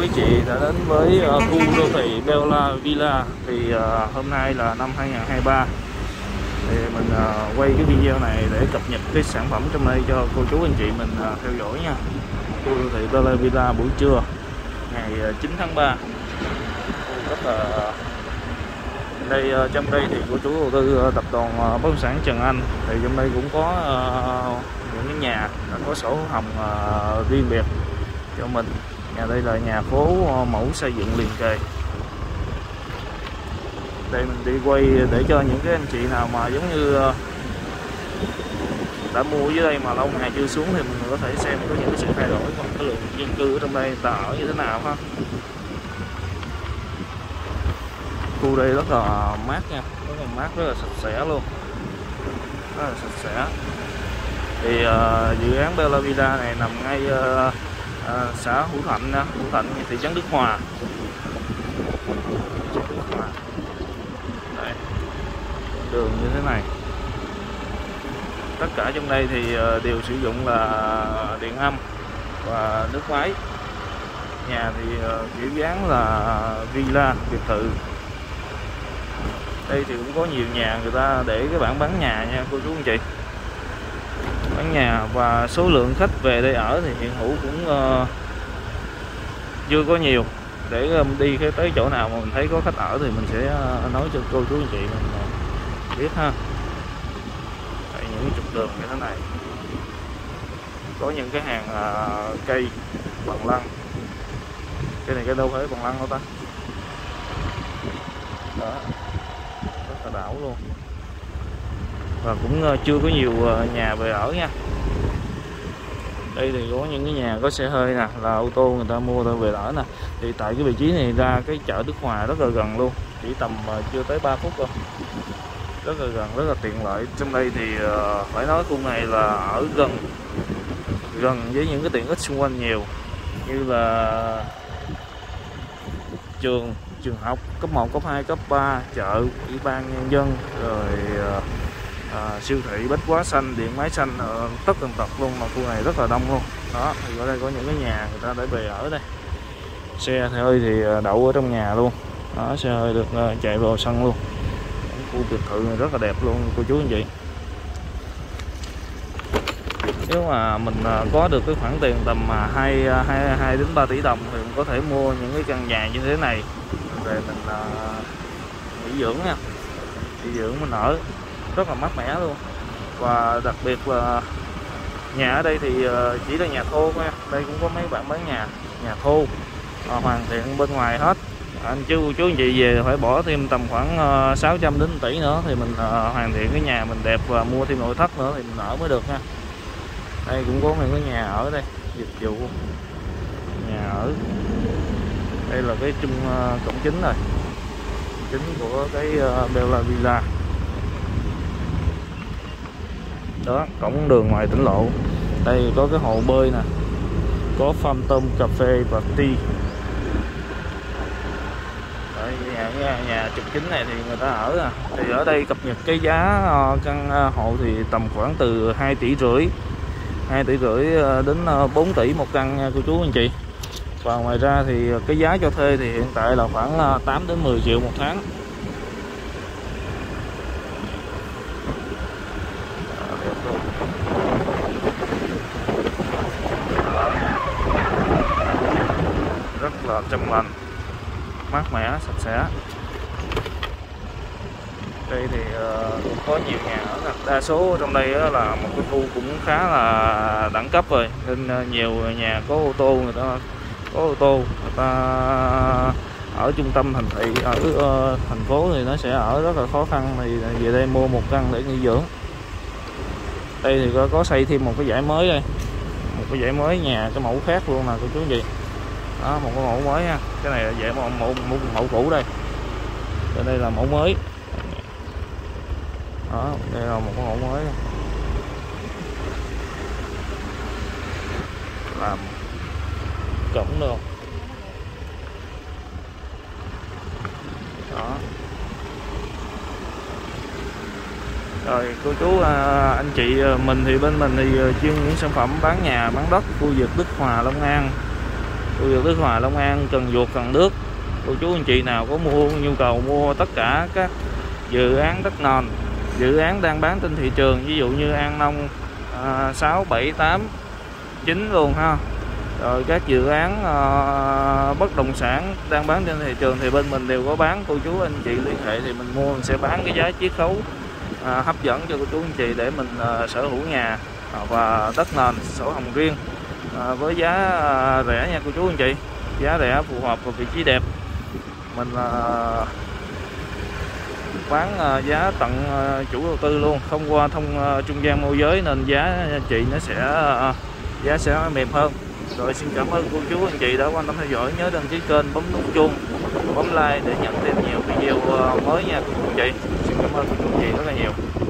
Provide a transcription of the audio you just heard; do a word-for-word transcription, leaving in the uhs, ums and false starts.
anh chị đã đến với uh, khu đô thị Bella Villa. Thì uh, hôm nay là năm hai nghìn không trăm hai mươi ba, thì mình uh, quay cái video này để cập nhật cái sản phẩm trong đây cho cô chú anh chị mình uh, theo dõi nha. Khu đô thị Bella Villa buổi trưa ngày uh, chín tháng ba. Rất là đây uh, trong đây thì của chủ đầu tư uh, tập đoàn uh, bất động sản Trần Anh, thì trong đây cũng có uh, những cái nhà đã có sổ hồng uh, riêng biệt cho mình. Nhà đây là nhà phố uh, mẫu xây dựng liền kề. Đây mình đi quay để cho những cái anh chị nào mà giống như uh, đã mua dưới đây mà lâu ngày chưa xuống thì mình có thể xem có những cái sự thay đổi của cái lượng dân cư ở trong đây ta ở như thế nào ha. Khu đây rất là mát nha, rất là mát, rất là sạch sẽ luôn, rất là sạch sẽ. Thì uh, dự án Bella Villa này nằm ngay uh, uh, xã Hữu Thạnh, Hữu Thạnh thị trấn Đức Hòa. Đức Hòa. Đây, đường như thế này. Tất cả trong đây thì uh, đều sử dụng là điện âm và nước máy. Nhà thì uh, kiểu dáng là villa, biệt thự. Đây thì cũng có nhiều nhà người ta để cái bảng bán nhà nha cô chú anh chị, bán nhà. Và số lượng khách về đây ở thì hiện hữu cũng uh, chưa có nhiều. Để um, đi tới chỗ nào mà mình thấy có khách ở thì mình sẽ uh, nói cho cô chú anh chị mình uh, biết ha. Đây, những cái trục đường như thế này có những cái hàng uh, cây bằng lăng. Cái này cái đâu phải bằng lăng đâu ta. Đó, rất là đảo luôn. Và cũng chưa có nhiều nhà về ở nha. Đây thì có những cái nhà có xe hơi nè, là ô tô người ta mua ta về ở nè. Thì tại cái vị trí này ra cái chợ Đức Hòa rất là gần luôn, chỉ tầm chưa tới ba phút thôi. Rất là gần, rất là tiện lợi. Trong đây thì uh, phải nói khu này là ở gần gần với những cái tiện ích xung quanh nhiều, như là trường trường học cấp một, cấp hai, cấp ba, chợ, ủy ban nhân dân, rồi à, siêu thị, bách hóa xanh, điện máy xanh, à, tất tần tật luôn. Mà khu này rất là đông luôn. Đó, thì ở đây có những cái nhà người ta để về ở đây. Xe hơi thì đậu ở trong nhà luôn. Đó, xe hơi được uh, chạy vào sân luôn. Khu biệt thự này rất là đẹp luôn cô chú anh chị. Nếu mà mình có được cái khoản tiền tầm hai hai đến ba tỷ đồng thì mình có thể mua những cái căn nhà như thế này về mình uh, nghỉ dưỡng nha, nghỉ dưỡng mình ở rất là mát mẻ luôn. Và đặc biệt là nhà ở đây thì uh, chỉ là nhà thô thôi nha. Đây cũng có mấy bạn bán nhà nhà thô uh, hoàn thiện bên ngoài hết. Anh chú chú anh chị về phải bỏ thêm tầm khoảng uh, sáu trăm đến một tỷ nữa thì mình uh, hoàn thiện cái nhà mình đẹp, và mua thêm nội thất nữa thì mình ở mới được nha. Đây cũng có những cái nhà ở đây, dịch vụ nhà ở. Đây là cái chung uh, cổng chính rồi, chính của cái uh, Bella Villa. Đó, cổng đường ngoài tỉnh lộ. Đây có cái hồ bơi nè, có farm tôm, cà phê và tea. Đấy, nhà, nhà, nhà trục chính này thì người ta ở à. Thì ở đây cập nhật cái giá uh, căn uh, hộ thì tầm khoảng từ hai tỷ rưỡi hai tỷ rưỡi đến bốn tỷ một căn nha cô chú anh chị. Và ngoài ra thì cái giá cho thuê thì hiện tại là khoảng tám đến mười triệu một tháng. Rất là trong lành, mát mẻ, sạch sẽ. Đây thì uh, có nhiều nhà ở, đa số trong đây uh, là một cái khu cũng khá là đẳng cấp rồi, nên uh, nhiều nhà có ô tô, người ta có ô tô người ta ở trung tâm thành thị, ở uh, thành phố thì nó sẽ ở rất là khó khăn, thì về đây mua một căn để nghỉ dưỡng. Đây thì có, có xây thêm một cái dãy mới đây, một cái dãy mới nhà cái mẫu khác luôn nè cô chú gì. Đó, một cái mẫu mới nha. Cái này là dãy mẫu mẫu, mẫu, mẫu cũ đây. Đây, đây là mẫu mới. Đó, đây là một cái mẫu mới làm cổng luôn. Đó. Rồi cô chú anh chị mình thì bên mình thì chuyên những sản phẩm bán nhà bán đất khu vực Đức Hòa, Long An. Khu vực Đức Hòa, Long An, Cần Duộc, Cần Đước. Cô chú anh chị nào có mua nhu cầu mua tất cả các dự án đất nền, dự án đang bán trên thị trường, ví dụ như An Nông à, sáu, bảy, tám, chín luôn ha. Rồi các dự án à, bất động sản đang bán trên thị trường thì bên mình đều có bán. Cô chú anh chị liên hệ thì mình mua, mình sẽ bán cái giá chiết khấu à, hấp dẫn cho cô chú anh chị để mình à, sở hữu nhà và đất nền sổ hồng riêng à, với giá à, rẻ nha cô chú anh chị, giá rẻ phù hợp và vị trí đẹp. Mình à, bán à, giá tận à, chủ đầu tư luôn, không qua thông à, trung gian môi giới, nên giá chị nó sẽ à, giá sẽ mềm hơn. Rồi xin cảm ơn cô chú anh chị đã quan tâm theo dõi, nhớ đăng ký kênh, bấm nút chuông, bấm like để nhận thêm nhiều video à, mới nha cô chú anh chị. Xin cảm ơn cô chú anh chị rất là nhiều.